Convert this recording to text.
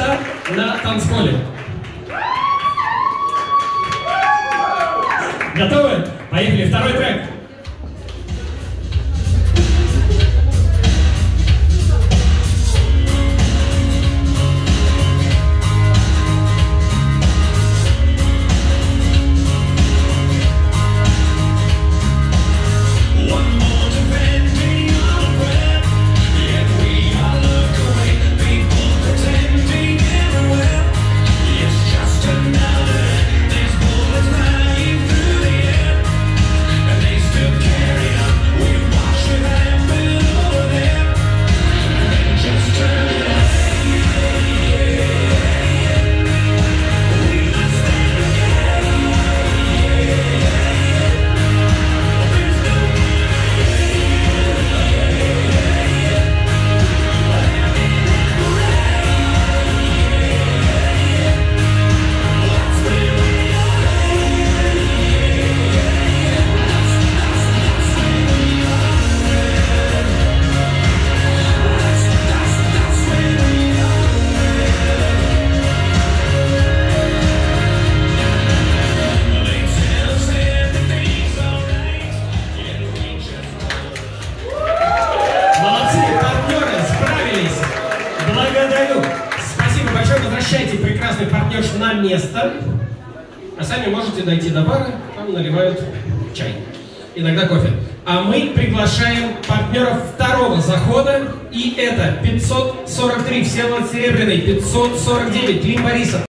места на танцполе. Готовы? Поехали, второй трек. Благодарю. Спасибо большое. Возвращайте прекрасный партнерш на место. А сами можете дойти до бара, там наливают чай. Иногда кофе. А мы приглашаем партнеров второго захода. И это 543 Всеволод Серебряный, 549 Клим Борисов.